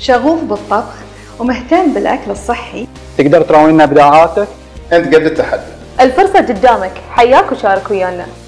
شغوف بالطبخ ومهتم بالأكل الصحي، تقدر تراوينا ابداعاتك؟ انت قد التحدي. الفرصة قدامك، حياك وشارك ويانا.